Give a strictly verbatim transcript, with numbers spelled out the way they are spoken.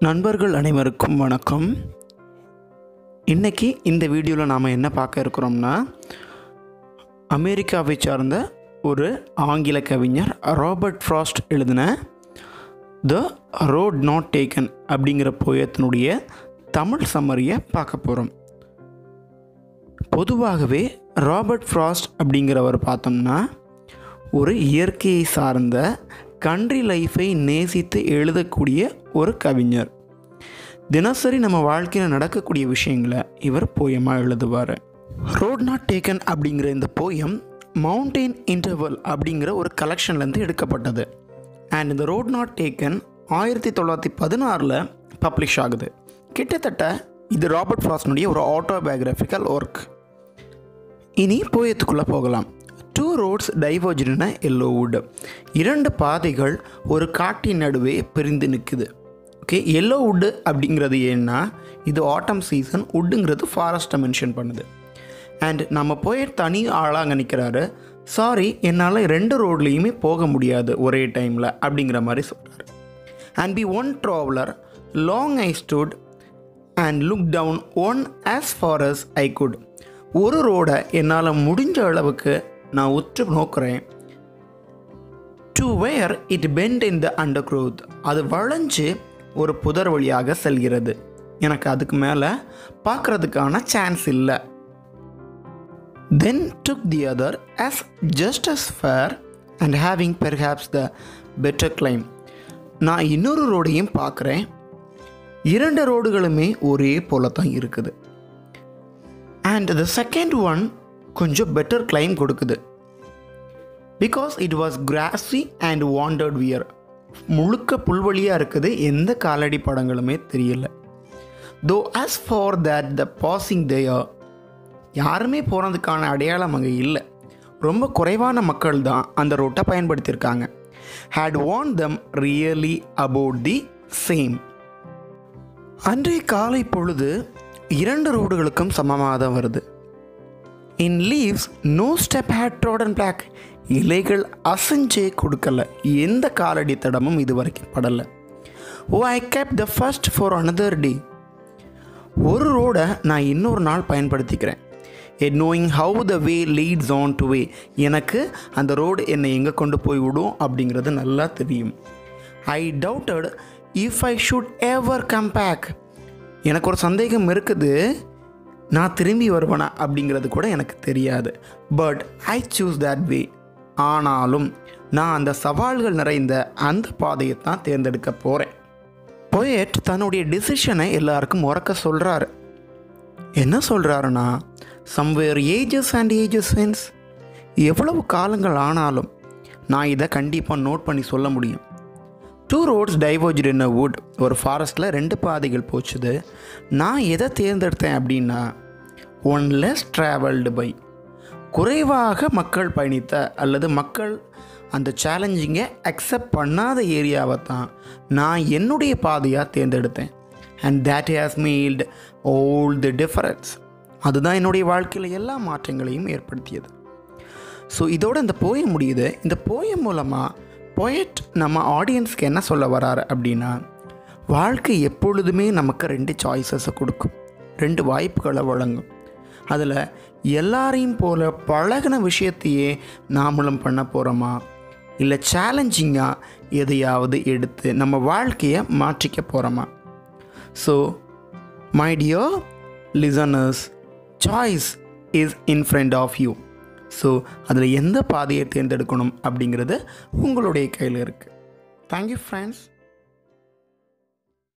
நண்பர்கள் அனைவருக்கும் வணக்கம். இன்றைக்கி இந்த வீடியோவில் நாம் என்ன பார்க்க இருக்கிறோம்னா, அமெரிக்காவை சார்ந்த ஒரு ஆங்கில கவிஞர் ராபர்ட் ஃப்ராஸ்ட் எழுதின த ரோட் நாட் டேக்கன் அப்படிங்கிற போயத்தினுடைய தமிழ் சம்மரியை பார்க்க போகிறோம். பொதுவாகவே ராபர்ட் ஃப்ராஸ்ட் அப்படிங்கிறவர் பார்த்தோம்னா ஒரு இயற்கையை சார்ந்த கண்ட்ரி லைஃப்பை நேசித்து எழுதக்கூடிய ஒரு கவிஞர். தினசரி நம்ம வாழ்க்கையில் நடக்கக்கூடிய விஷயங்களை இவர் போயமாக எழுதுவார். ரோட் நாட் டேக்கன் அப்படிங்கிற இந்த போயம் மவுண்டெயின் இன்டர்வல் அப்படிங்கிற ஒரு கலெக்ஷன்லேருந்து எடுக்கப்பட்டது. அண்ட் இந்த ரோட் நாட் டேக்கன் ஆயிரத்தி தொள்ளாயிரத்தி பதினாறில் பப்ளிஷ் ஆகுது. கிட்டத்தட்ட இது ராபர்ட் ஃப்ராஸ்டினுடைய ஒரு ஆட்டோபயோகிராஃபிக்கல் ஒர்க். இனி போயத்துக்குள்ளே போகலாம். Two roads diverge in yellow wood. இரண்டு பாதைகள் ஒரு காட்டின் நடுவே பிரிந்து நிற்குது. ஓகே, எல்லோ வுட்டு அப்படிங்கிறது ஏன்னா இது ஆட்டம் சீசன், வுட்டுங்கிறது ஃபாரஸ்ட்டை மென்ஷன் பண்ணுது. அண்ட் நம்ம போய் தனி ஆளாக அங்கே நிற்கிறாரு. சாரி, என்னால் ரெண்டு ரோட்லேயுமே போக முடியாது ஒரே டைமில் அப்படிங்கிற மாதிரி சொல்கிறார். And be one traveller long I stood and look down one as far as I could. ஒரு ரோடை என்னால் முடிஞ்ச அளவுக்கு நான் உற்று நோக்கிறேன். To where it bent in the undergrowth. அது வளைஞ்சு ஒரு புதர் வழியாக செல்கிறது. எனக்கு அதுக்கு மேலே பார்க்குறதுக்கான சான்ஸ் இல்லை. Then took the other as just as fair and having perhaps the better climb. நான் இன்னொரு ரோடையும் பார்க்குறேன். இரண்டு ரோடுகளுமே ஒரே போல தான் இருக்குது. அண்ட் த செகண்ட் ஒன் கொஞ்சம் பெட்டர் கிளைம் கொடுக்குது. Because it was grassy and wanted wear. முழுக்க புல்வெளியாக இருக்குது, எந்த காலடி படங்களுமே தெரியல. Though as far that the passing there. யாருமே போகிறதுக்கான அடையாளம் அங்கே இல்லை. ரொம்ப குறைவான மக்கள் தான் அந்த ரோட்டை பயன்படுத்தியிருக்காங்க. Had worn them really about the same. அன்றைய காலை பொழுது இரண்டு ரோடுகளுக்கும் சமமாக தான் வருது. In leaves no step had trodden black. இலைகள் அசைஞ்சே கொடுக்கல, எந்த காலடி தடமும் இது வரைக்கும் படலை. Oh I kept the first for another day. ஒரு ரோடை நான் இன்னொரு நாள் பயன்படுத்திக்கிறேன். Yet knowing how the way leads on to way. எனக்கு அந்த ரோடு என்னை எங்கே கொண்டு போய் விடும் அப்படிங்கிறது நல்லா தெரியும். I doubted if I should ever come back. எனக்கு ஒரு சந்தேகம் இருக்குது, நான் திரும்பி வருவேனா அப்படிங்கிறது கூட எனக்கு தெரியாது. But I choose that way. ஆனாலும் நான் அந்த சவால்கள் நிறைந்த அந்த பாதையை தான் தேர்ந்தெடுக்க போகிறேன். போயட் தன்னுடைய டிசிஷனை எல்லாருக்கும் உறக்க சொல்கிறாரு. என்ன சொல்கிறாருன்னா, somewhere ages and ages hence. எவ்வளவு காலங்கள் ஆனாலும் நான் இதை கண்டிப்பாக நோட் பண்ணி சொல்ல முடியும். Two roads diverge in a wood. ஒரு ஃபாரஸ்ட்டில் ரெண்டு பாதைகள் போச்சுது. நான் எதை தேர்ந்தெடுத்தேன் அப்படின்னா, ஒன் லெஸ் ட்ராவல்டு பை. குறைவாக மக்கள் பயணித்த அல்லது மக்கள் அந்த சேலஞ்சிங்கை அக்செப்ட் பண்ணாத ஏரியாவை தான் நான் என்னுடைய பாதையாக தேர்ந்தெடுத்தேன். And that has made all the difference. அதுதான் என்னுடைய வாழ்க்கையில் எல்லா மாற்றங்களையும் ஏற்படுத்தியது. ஸோ இதோட இந்த போயம் முடியுது. இந்த போயம் மூலமாக போயட் நம்ம ஆடியன்ஸ்க்கு என்ன சொல்ல வராரு அப்படின்னா, வாழ்க்கை எப்பொழுதுமே நமக்கு ரெண்டு சாய்ஸஸை கொடுக்கும், ரெண்டு வாய்ப்புகளை வழங்கும். அதில் எல்லாரையும் போல பழகின விஷயத்தையே நாமளும் பண்ண போகிறோமா, இல்லை சேலஞ்சிங்காக எதையாவது எடுத்து நம்ம வாழ்க்கையை மாற்றிக்க போகிறோமா? So my dear listeners, choice is in front of you. So அதில் எந்த பாதையை தேர்ந்தெடுக்கணும் அப்படிங்கிறது உங்களுடைய கையில் இருக்குது. Thank you friends.